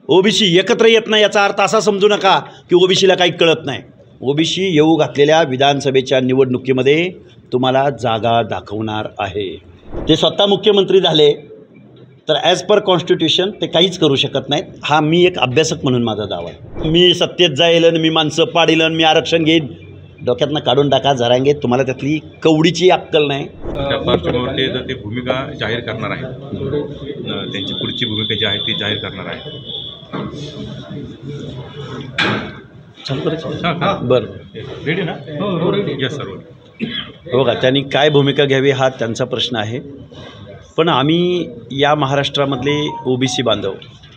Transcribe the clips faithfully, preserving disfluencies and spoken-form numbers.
OBC एकत्र येत नाही याचा अर्थ असा समजू नका की ओबीसीला काही कळत नाही. ओबीसी येऊ घातलेल्या विधानसभेच्या निवडणुकीमध्ये तुम्हाला जागा दाखवणार आहे. ते स्वतः मुख्यमंत्री झाले तर ॲज पर कॉन्स्टिट्यूशन ते काहीच करू शकत नाहीत. हा मी एक अभ्यासक म्हणून माझा दावा आहे. मी सत्तेत जाईल आणि मी माणसं पाडील आणि मी आरक्षण घेईन, डोक्यातनं काढून टाका. जरांगे तुम्हाला त्यातली कवडीची अक्कल नाही. त्या पार्श्वभूमीवर जर ते भूमिका जाहीर करणार आहेत, त्यांची पुढची भूमिका जी आहे ती जाहीर करणार आहे. बरं रेडी ना? Yes sir. हो का, त्यांनी काय भूमिका घ्यावी हा त्यांचा प्रश्न आहे. पण आम्ही या महाराष्ट्रामधले ओबीसी बांधव,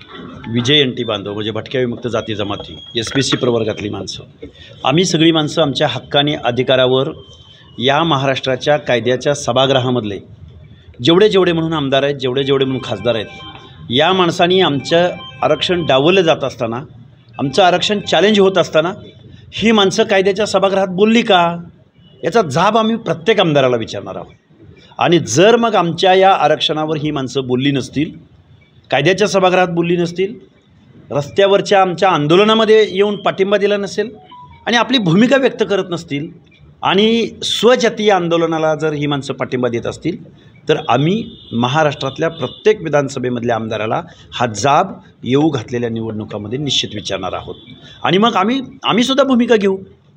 विजय एन टी बांधव म्हणजे भटक्या विमुक्त जाती जमाती, एस बी सी प्रवर्गातली माणसं, आम्ही सगळी माणसं आमच्या हक्काने अधिकारावर या महाराष्ट्राच्या कायद्याच्या सभागृहामधले जेवढे जेवढे म्हणून आमदार आहेत, जेवढे जेवढे म्हणून खासदार आहेत, या माणसांनी आमचं आरक्षण डावललं जात असताना, आमचं आरक्षण चॅलेंज होत असताना ही माणसं कायद्याच्या सभागृहात बोलली का, याचा जाब आम्ही प्रत्येक आमदाराला विचारणार आहोत. आणि जर मग आमच्या या आरक्षणावर ही माणसं बोलली नसतील, कायद्याच्या सभागृहात बोलली नसतील, रस्त्यावरच्या आमच्या आंदोलनामध्ये येऊन पाठिंबा दिला नसेल आणि आपली भूमिका व्यक्त करत नसतील आणि स्वजातीय आंदोलनाला जर ही माणसं पाठिंबा देत असतील, तर आम्ही महाराष्ट्रातल्या प्रत्येक विधानसभेमधल्या आमदाराला हा जाब येऊ घातलेल्या निवडणुकामध्ये निश्चित विचारणार आहोत. आणि मग आम्ही आम्हीसुद्धा भूमिका घेऊ.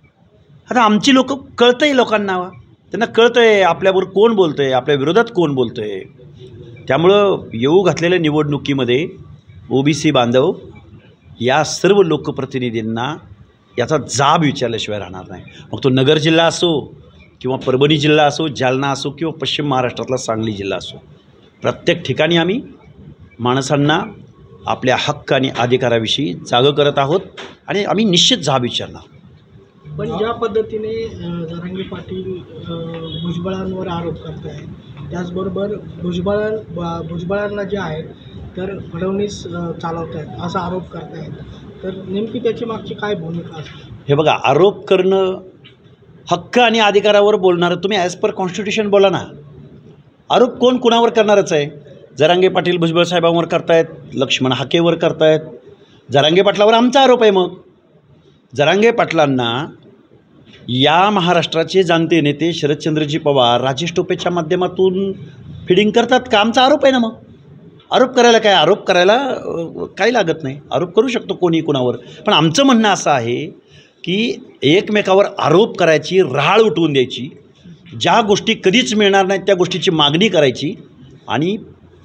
आता आमची लोक कळतं आहे, लोकांना त्यांना कळतं आहे आपल्याबरोबर कोण बोलतं आहे, आपल्या विरोधात कोण बोलतं आहे. त्यामुळं येऊ घातलेल्या निवडणुकीमध्ये ओबीसी बांधव या सर्व लोकप्रतिनिधींना याचा जाब विचारल्याशिवाय राहणार नाही. मग तो नगर जिल्हा असो किंवा परभणी जिल्हा असो, जालना असो किंवा पश्चिम महाराष्ट्रातला सांगली जिल्हा असो, प्रत्येक ठिकाणी आम्ही माणसांना आपल्या हक्क आणि अधिकाराविषयी जागं करत आहोत आणि आम्ही निश्चित जाब विचारणार. पण ज्या पद्धतीने जरांगे पाटील भुजबळांवर आरोप करत आहेत, त्याचबरोबर भुजबळां भुजबळांना जे आहे तर फडणवीस चालवत आहेत असा आरोप करत आहेत, तर नेमकी त्याची मागची काय भूमिका असते? हे बघा, आरोप करणं, हक्क आणि अधिकारावर बोलणारं तुम्ही ॲज पर कॉन्स्टिट्यूशन बोला ना. आरोप कोण कुणावर करणारच आहे. जरांगे पाटील भुजबळ साहेबांवर करतायत, लक्ष्मण हाकेवर करतायत, जरांगे पाटलावर आमचा आरोप आहे. मग जरांगे पाटलांना या महाराष्ट्राचे जाणते नेते शरदचंद्रजी पवार, राजेश टोपेच्या माध्यमातून फिडिंग करतात का, आमचा आरोप आहे ना. मग आरोप करायला काय, आरोप करायला काही लागत नाही. आरोप करू शकतो कोणी कुणावर. पण आमचं म्हणणं असं आहे की एकमेकावर आरोप करायची, राळ उठवून द्यायची, ज्या गोष्टी कधीच मिळणार नाहीत त्या गोष्टीची मागणी करायची आणि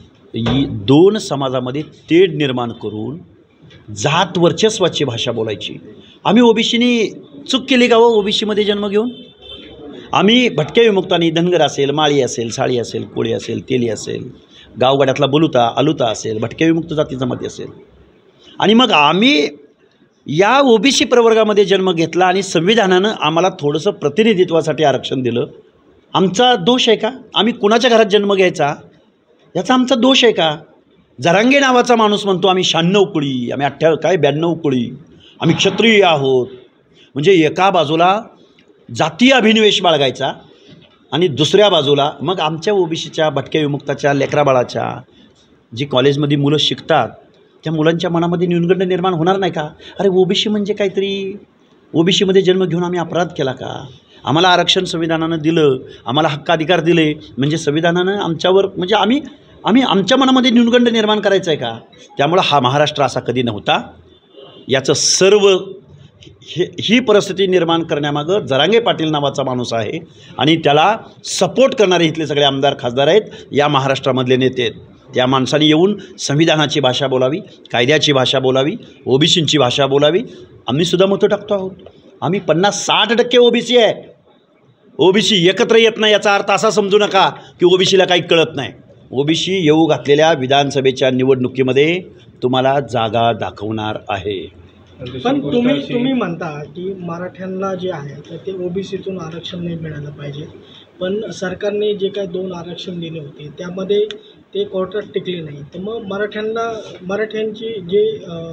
दोन समाजामध्ये तेढ निर्माण करून जात वर्चस्वाची भाषा बोलायची. आम्ही ओबीसीनी चूक केली का हो ओबीसीमध्ये जन्म घेऊन? आम्ही भटक्या विमुक्तांनी धनगर असेल, माळी असेल, साळी असेल, कोळी असेल, तेली असेल, गावगाड्यातला बलुता अलुता असेल, भटक्या विमुक्त जाती जमाती असेल, आणि मग आम्ही या ओबीसी प्रवर्गामध्ये जन्म घेतला आणि संविधानानं आम्हाला थोडंसं प्रतिनिधित्वासाठी आरक्षण दिलं. आमचा दोष आहे का? आम्ही कुणाच्या घरात जन्म घ्यायचा याचा आमचा दोष आहे का? जरांगे नावाचा माणूस म्हणतो आम्ही शहाण्णव कुळी, आम्ही अठ्ठ्या काय ब्याण्णव कुळी, आम्ही क्षत्रिय आहोत. म्हणजे एका बाजूला जातीय अभिनिवेश बाळगायचा आणि दुसऱ्या बाजूला मग आमच्या ओबीसीच्या भटक्या विमुक्ताच्या लेकराबाळाच्या जी कॉलेजमध्ये मुलं शिकतात त्या मुलांच्या मनामध्ये न्यूनगंड निर्माण होणार नाही का? अरे ओबीसी म्हणजे काहीतरी, ओबीसीमध्ये जन्म घेऊन आम्ही अपराध केला का? आम्हाला आरक्षण संविधानानं दिलं, आम्हाला हक्क अधिकार दिले म्हणजे संविधानानं आमच्यावर म्हणजे आम्ही आम्ही आमच्या मनामध्ये न्यूनगंड निर्माण करायचं आहे का? त्यामुळं हा महाराष्ट्र असा कधी नव्हता. याचं सर्व हे ही परिस्थिती निर्माण करण्यामागं जरांगे पाटील नावाचा माणूस आहे आणि त्याला सपोर्ट करणारे इथले सगळे आमदार खासदार आहेत, या महाराष्ट्रामधले नेते आहेत. त्या माणसाने येऊन संविधानाची भाषा बोलावी, कायद्याची भाषा बोलावी, ओबीसींची भाषा बोलावी. आम्हीसुद्धा मतं टाकतो आहोत. आम्ही पन्नास साठ टक्के ओबीसी आहे. ओबीसी एकत्र येत नाही याचा अर्थ असा समजू नका की ओबीसीला काही कळत नाही. ओबीसी येऊ घातलेल्या विधानसभेच्या निवडणुकीमध्ये तुम्हाला जागा दाखवणार आहे. पण तुम्ही तुम्ही म्हणता की मराठ्यांना जे आहे तर ते ओबीसीतून आरक्षण नाही मिळालं पाहिजे, पण सरकारने जे काही दोन आरक्षण दिले होते त्यामध्ये ते कोर्टात टिकले नाही. तर मग मराठ्यांना मराठ्यांची जे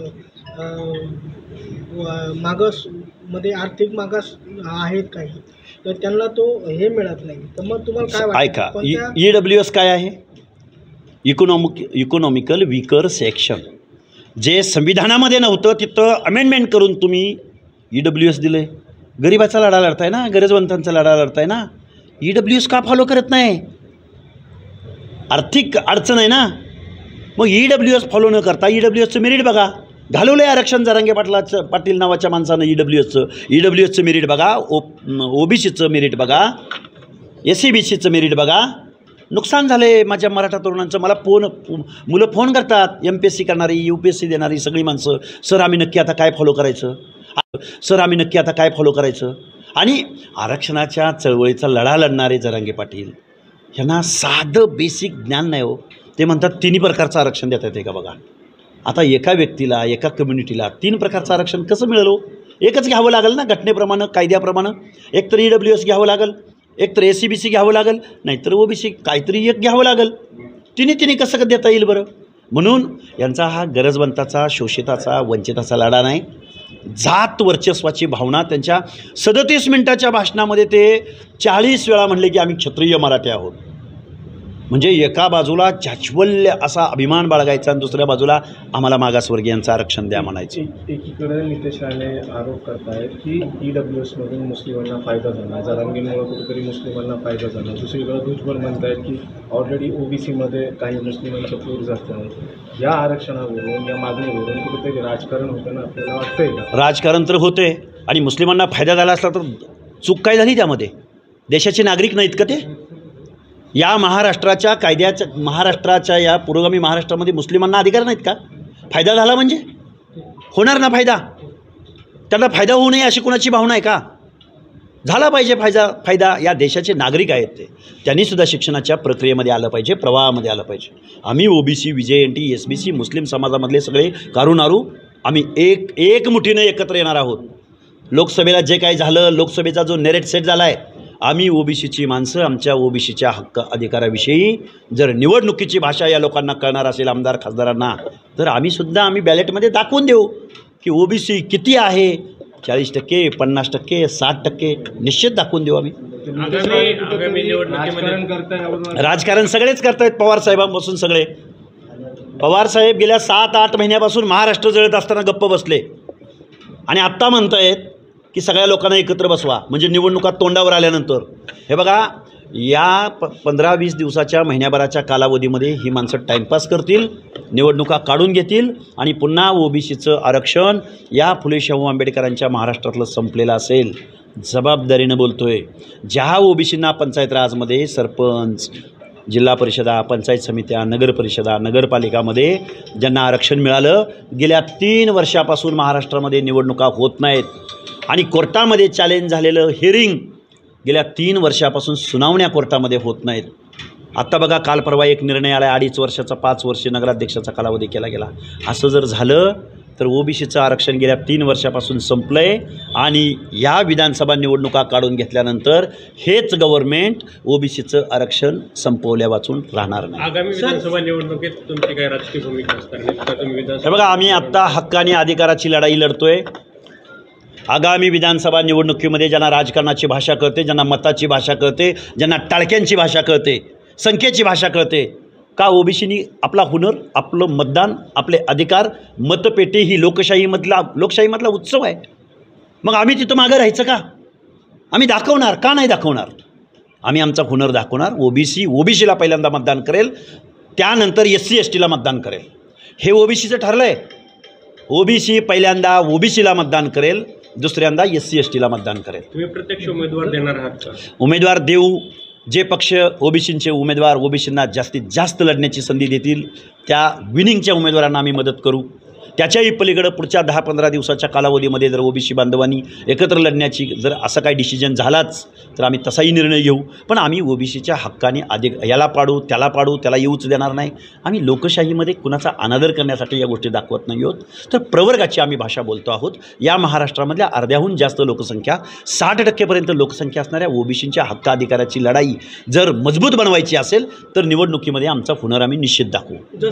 मागासमध्ये आर्थिक मागास आहेत काही, तर त्यांना तो हे मिळत नाही. तर मग तुम्हाला काय वाटतं? ऐका, ई डब्ल्यू एस काय आहे? Economic economical weaker section. जे संविधानामध्ये नव्हतं तिथं अमेंडमेंट करून तुम्ही ई डब्ल्यू एस दिलं आहे. गरिबाचा लढा लढताय ना, गरजवंतांचा लढा लढताय ना. ई डब्ल्यू एस का फॉलो करत नाही? आर्थिक अडचण आहे ना. मग ई डब्ल्यू एस फॉलो न करता ई डब्ल्यू एसचं मेरिट बघा. घालवलं आहे आरक्षण जरांगे पाटलाचं पाटील नावाच्या माणसानं ई डब्ल्यू एसचं. ई डब्ल्यू एसचं मेरिट बघा, ओ ओ बी सीचं मेरिट बघा, एस सी बी सीचं मेरिट बघा. नुकसान झालं आहे माझ्या मराठा तरुणांचं. मला फोन मुलं फोन करतात, एम पी एस सी करणारी, यू पी एस सी देणारी सगळी माणसं, सर आम्ही नक्की आता काय फॉलो करायचं, सर आम्ही नक्की आता काय फॉलो करायचं. आणि आरक्षणाच्या चळवळीचा लढा लढणारे जरांगे पाटील ह्यांना साधं बेसिक ज्ञान नाही हो. ते म्हणतात तिन्ही प्रकारचं आरक्षण देता येते का बघा. आता एका व्यक्तीला, एका कम्युनिटीला तीन प्रकारचं आरक्षण कसं मिळेल हो? एकच घ्यावं लागेल ना घटनेप्रमाणे, कायद्याप्रमाणे. एक तर ई डब्ल्यू एस घ्यावं लागेल, एक तर ए सी बी सी घ्यावं लागेल, नाहीतर ओ बी सी, काहीतरी एक घ्यावं लागेल. तिन्ही तिन्ही कसं देता येईल बरं? म्हणून यांचा हा गरजवंताचा, शोषिताचा, वंचिताचा लढा नाही. जात वर्चस्वाची भावना त्यांच्या सदतीस मिनिटाच्या भाषणामध्ये ते चाळीस वेळा म्हणले की आम्ही क्षत्रिय मराठी आहोत. म्हणजे एका बाजूला चाचवल्य असा अभिमान बाळगायचा आणि दुसऱ्या बाजूला आम्हाला मागासवर्गीयांचं आरक्षण द्या म्हणायचे. एकीकडे नितेश राणे आरोप करतायत की ई डब्ल्यू एसमधून मुस्लिमांना फायदा झाला, जरांगींमुळे कुठेतरी मुस्लिमांना फायदा झाला. दुसरीकडे भुजबळ म्हणतायत की ऑलरेडी ओबीसीमध्ये काही मुस्लिमांचं पूर जातं. या आरक्षणावरून, या मागणीवरून कुठेतरी राजकारण होताना आपल्याला वाटतंय का? राजकारण तर होते आणि मुस्लिमांना फायदा झाला असला तर चूक काय झाली त्यामध्ये? देशाचे नागरिक नाहीत का ते? या महाराष्ट्राच्या कायद्याच्या, महाराष्ट्राच्या या पुरोगामी महाराष्ट्रामध्ये मुस्लिमांना अधिकार नाहीत का? फायदा झाला म्हणजे होणार ना फायदा. त्यांना फायदा होऊ नये अशी कोणाची भावना आहे का? झाला पाहिजे फायदा. फायदा या देशाचे नागरिक आहेत ते, त्यांनीसुद्धा शिक्षणाच्या प्रक्रियेमध्ये आलं पाहिजे, प्रवाहामध्ये आलं पाहिजे. आम्ही O B C, V J N T, S B C, मुस्लिम समाजामधले सगळे कारुणारू आम्ही एक एक मुठीनं एकत्र येणार आहोत. लोकसभेला जे काही झालं, लोकसभेचा जो नेरेट सेट झाला आहे, आम्ही ओ बी सीची माणसं आमच्या ओ बी सीच्या हक्क अधिकाराविषयी जर निवडणुकीची भाषा या लोकांना कळणार असेल, आमदार खासदारांना, तर आम्हीसुद्धा आम्ही बॅलेटमध्ये दाखवून देऊ की ओ बी सी किती आहे. चाळीस टक्के, पन्नास टक्के, साठ टक्के निश्चित दाखवून देऊ आम्ही. राजकारण सगळेच करतायत, पवारसाहेबांपासून सगळे. पवारसाहेब गेल्या सात आठ महिन्यापासून महाराष्ट्र जळत असताना गप्प बसले आणि आत्ता म्हणतायत की सगळ्या लोकांना एकत्र बसवा, म्हणजे निवडणुका तोंडावर आल्यानंतर. हे बघा, या प पंधरा वीस दिवसाच्या, महिन्याभराच्या कालावधीमध्ये ही माणसं टाईमपास करतील, निवडणुका काढून घेतील आणि पुन्हा ओ बी सीचं आरक्षण या फुले शाहू आंबेडकरांच्या महाराष्ट्रातलं संपलेलं असेल. जबाबदारीनं बोलतो आहे. ज्या ओ बी सींना पंचायत राजमध्ये सरपंच, जिल्हा परिषदा, पंचायत समित्या, नगर परिषदा, नगरपालिकामध्ये ज्यांना आरक्षण मिळालं, गेल्या तीन वर्षापासून महाराष्ट्रामध्ये निवडणुका होत नाहीत आणि कोर्टामध्ये चॅलेंज झालेलं हिअरिंग गेल्या तीन वर्षापासून सुनावण्या कोर्टामध्ये होत नाहीत. आत्ता बघा, काल परवा एक निर्णय आला, अडीच वर्षाचा पाच वर्षे नगराध्यक्षाचा कालावधी केला गेला. असं जर झालं तर ओ बी सीचं आरक्षण गेल्या तीन वर्षापासून संपलं आहे आणि या विधानसभा निवडणुका काढून घेतल्यानंतर हेच गव्हर्नमेंट ओ बी सीचं आरक्षण संपवल्या वाचून राहणार नाही. आगामी विधानसभा निवडणुकीत तुमची काय राजकीय भूमिका असणार? हे बघा, आम्ही आत्ता हक्क आणि अधिकाराची लढाई लढतोय. आगामी विधानसभा निवडणुकीमध्ये ज्यांना राजकारणाची भाषा कळते, ज्यांना मताची भाषा कळते, ज्यांना टाळक्यांची भाषा कळते, संख्येची भाषा कळते, का ओबीसीनी आपला हुनर, आपलं मतदान, आपले अधिकार, मतपेटी ही लोकशाहीमधला लोकशाहीमधला उत्सव आहे. मग आम्ही तिथं मागं राहायचं का? आम्ही दाखवणार, का नाही दाखवणार? आम्ही आमचा हुनर दाखवणार. ओबीसी ओबीसीला पहिल्यांदा मतदान करेल, त्यानंतर एस सी एस टीला मतदान करेल. हे ओबीसीचं ठरलं आहे. ओबीसी पहिल्यांदा ओबीसीला मतदान करेल, दुसऱ्यांदा एस सी एस टीला मतदान करेल. तुम्ही प्रत्यक्ष उमेदवार देणार आहात का? उमेदवार देऊ. जे पक्ष ओबीसींचे उमेदवार ओबीसींना जास्तीत जास्त लढण्याची संधी देतील त्या विनिंगच्या उमेदवारांना आम्ही मदत करू. त्याच्याही पलीकडं पुढच्या दहा पंधरा दिवसाच्या कालावधीमध्ये जर ओबीसी बांधवांनी एकत्र लढण्याची जर असा काही डिसिजन झालाच तर आम्ही तसाही निर्णय घेऊ. पण आम्ही ओबीसीच्या हक्काने अधिक याला पाडू, त्याला पाडू, त्याला येऊच देणार नाही. आम्ही लोकशाहीमध्ये कुणाचा अनादर करण्यासाठी या गोष्टी दाखवत नाही आहोत, तर प्रवर्गाची आम्ही भाषा बोलतो आहोत. या महाराष्ट्रामधल्या अर्ध्याहून जास्त लोकसंख्या, साठ टक्केपर्यंत लोकसंख्या असणाऱ्या ओबीसींच्या हक्क अधिकाराची लढाई जर मजबूत बनवायची असेल तर निवडणुकीमध्ये आमचा हुनर आम्ही निश्चित दाखवू.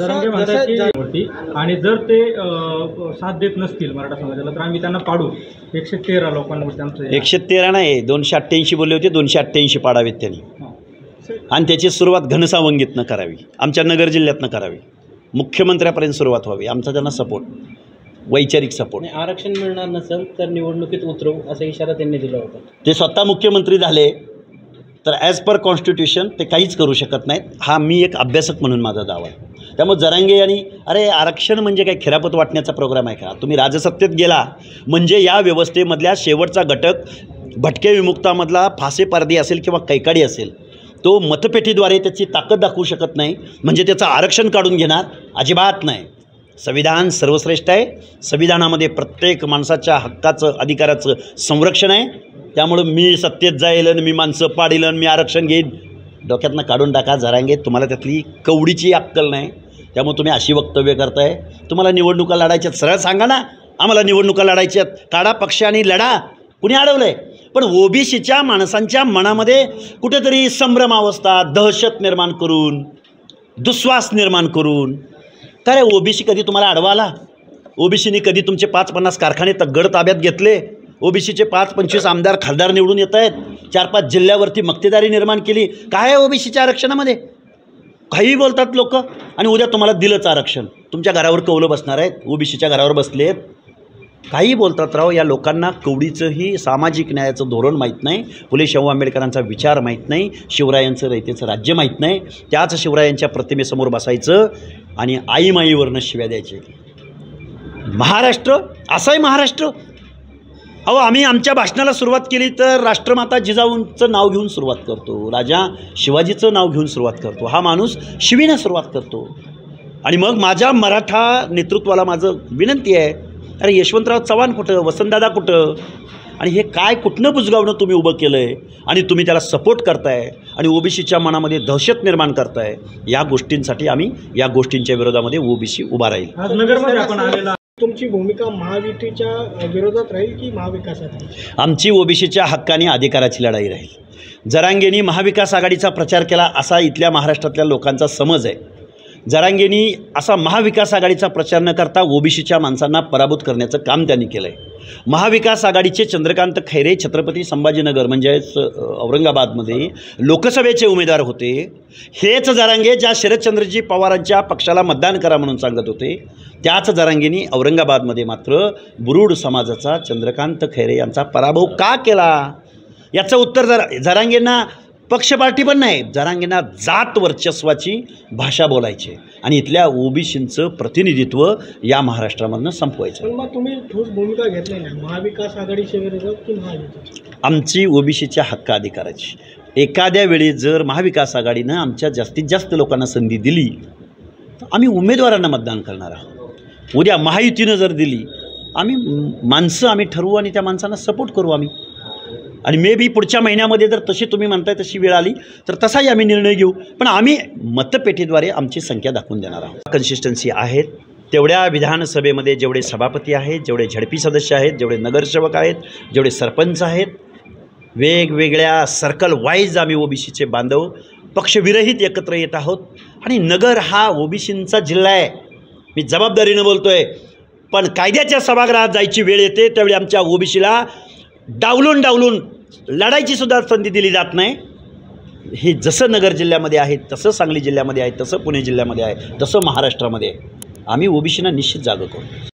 आणि जर ते साथ देत नसतील मराठा समाजाला तर आम्ही त्यांना पाडू. एकशे तेरा लोकांवरती आमचं एकशे तेरा नाही, दोनशे अठ्ठ्याऐंशी बोलले होते. दोनशे अठ्ठ्याऐंशी पाडावेत त्यांनी आणि त्याची सुरुवात घनसावंगीतनं करावी, आमच्या नगर जिल्ह्यातनं करावी. मुख्यमंत्र्यापर्यंत सुरुवात व्हावी, आमचा त्यांना सपोर्ट, वैचारिक सपोर्ट. नाही, आरक्षण मिळणार नसेल तर निवडणुकीत उतरवू असा इशारा त्यांनी दिला होता. ते स्वतः मुख्यमंत्री झाले तर ॲज पर कॉन्स्टिट्यूशन ते काहीच करू शकत नाहीत. हा मी एक अभ्यासक म्हणून माझा दावा आहे. त्यामुळे जरांगे यांनी, अरे आरक्षण म्हणजे काय खिरापत वाटण्याचा प्रोग्राम आहे का? तुम्ही राजसत्तेत गेला म्हणजे या व्यवस्थेमधल्या शेवटचा घटक भटके विमुक्तामधला फासे पारधी असेल किंवा कैकाडी असेल, तो मतपेटीद्वारे त्याची ताकद दाखवू शकत नाही म्हणजे त्याचं आरक्षण काढून घेणार? अजिबात नाही. संविधान सर्वश्रेष्ठ आहे. संविधानामध्ये प्रत्येक माणसाच्या हक्काचं, अधिकाराचं संरक्षण आहे. त्यामुळं मी सत्तेत जाईल आणि मी माणसं पाडील आणि मी आरक्षण घेईन, डोक्यातनं काढून टाका. जरांगे, तुम्हाला त्यातली कवडीची अक्कल नाही. त्यामुळे तुम्ही अशी वक्तव्य करताय. तुम्हाला निवडणुका लढायच्यात, सरळ सांगा ना, आम्हाला निवडणुका लढायच्यात, काढा पक्ष आणि लढा. कुणी अडवलं आहे? पण ओबीसीच्या माणसांच्या मनामध्ये कुठेतरी संभ्रमावस्था, दहशत निर्माण करून, दुस्वास निर्माण करून, काय रे ओबीसी कधी तुम्हाला अडवा आला? ओबीसीने कधी तुमचे पाच पन्नास कारखाने तगड ताब्यात घेतले? ओबीसीचे पाच पंचवीस आमदार खासदार निवडून येत आहेत, चार पाच जिल्ह्यावरती मक्तेदारी निर्माण केली. काय आहे ओबीसीच्या आरक्षणामध्ये? काहीही बोलतात लोक, आणि उद्या तुम्हाला दिलंच आरक्षण. तुमच्या घरावर कौलं बसणार आहेत, ओबीसीच्या घरावर बसलेत. काही बोलतात राव. या लोकांना कवडीचंही सामाजिक न्यायाचं धोरण माहीत नाही, फुले शाहू आंबेडकरांचा विचार माहीत नाही, शिवरायांचं रयतेचं राज्य माहीत नाही. त्याच शिवरायांच्या प्रतिमेसमोर बसायचं आणि आईमाईवरनं शिव्या द्यायचे. महाराष्ट्र असाही महाराष्ट्र? अहो, आम्ही आमच्या भाषणाला सुरुवात केली तर राष्ट्रमाता जिजाऊंचं नाव घेऊन सुरुवात करतो, राजा शिवाजीचं नाव घेऊन सुरुवात करतो. हा माणूस शिवीनं सुरुवात करतो. आणि मग माझ्या मराठा नेतृत्वाला माझं विनंती आहे, अरे यशवंतराव चव्हाण कुठं, वसंतदादा कुठं? आणि हे काय कुठनं बुजगावणं तुम्ही उभं केलं आहे आणि तुम्ही त्याला सपोर्ट करताय आणि ओबीसीच्या मनामध्ये दहशत निर्माण करताय. या गोष्टींसाठी आम्ही या गोष्टींच्या विरोधामध्ये ओबीसी उभा राहील. आज नगरमध्ये आपण आलेला, तुमची भूमिका महायुतीच्या विरोधात राहील की महाविकासात? आमची ओबीसीच्या हक्काने अधिकाराची लढाई राहील. जरांगेंनी महाविकास आघाडीचा प्रचार केला असा इथल्या महाराष्ट्रातल्या लोकांचा समज आहे. जरांगेंनी असा महाविकास आघाडीचा प्रचार न करता ओबीसीच्या माणसांना पराभूत करण्याचं काम त्यांनी केलं आहे. महाविकास आघाडीचे चंद्रकांत खैरे छत्रपती संभाजीनगर म्हणजेच औरंगाबादमध्ये लोकसभेचे उमेदवार होते. हेच जरांगे ज्या शरदचंद्रजी पवारांच्या पक्षाला मतदान करा म्हणून सांगत होते, त्याच जरांगेंनी औरंगाबादमध्ये मात्र बुरुड समाजाचा चंद्रकांत खैरे यांचा पराभव का केला? याचं उत्तर जरा जरांगेंना पक्ष पार्टी पण नाही, जरांगेंना जात वर्चस्वाची भाषा बोलायची आणि इथल्या ओबीसींचं प्रतिनिधित्व या महाराष्ट्रामधनं संपवायचं. पण मग तुम्ही ठोस भूमिका घेतली नाही, महाविकास आघाडीच्या विरोधात की महायुतीची? आमची ओबीसीच्या हक्क अधिकाराची. एखाद्या वेळी जर महाविकास आघाडीनं आमच्या जास्तीत जास्त लोकांना संधी दिली तर आम्ही उमेदवारांना मतदान करणार आहोत. उद्या महायुतीनं जर दिली, आम्ही माणसं आम्ही ठरवू आणि त्या माणसांना सपोर्ट करू आम्ही. आणि मे बी पुढच्या महिन्यामध्ये जर तशी तुम्ही म्हणताय तशी वेळ आली तर तसाही आम्ही निर्णय घेऊ. पण आम्ही मतपेटीद्वारे आमची संख्या दाखवून देणार आहोत. कन्सिस्टन्सी आहेत तेवढ्या विधानसभेमध्ये जेवढे सभापती आहेत, जेवढे झडपी सदस्य आहेत, जेवढे नगरसेवक आहेत, जेवढे सरपंच आहेत, वेगवेगळ्या सर्कल वाईज आम्ही ओबीसीचे बांधव पक्षविरहित एकत्र येत आहोत. आणि नगर हा ओबीसींचा जिल्हा आहे, मी जबाबदारीनं बोलतो आहे. पण कायद्याच्या सभागृहात जायची वेळ येते त्यावेळी आमच्या ओबीसीला डावलून डावलून लढायची सुद्धा संधी दिली जात नाही. हे जसं नगर जिल्ह्यामध्ये आहे, तसं सांगली जिल्ह्यामध्ये आहे, तसं पुणे जिल्ह्यामध्ये आहे, तसं महाराष्ट्रामध्ये आहे. आम्ही ओबीसीना निश्चित जागं करू.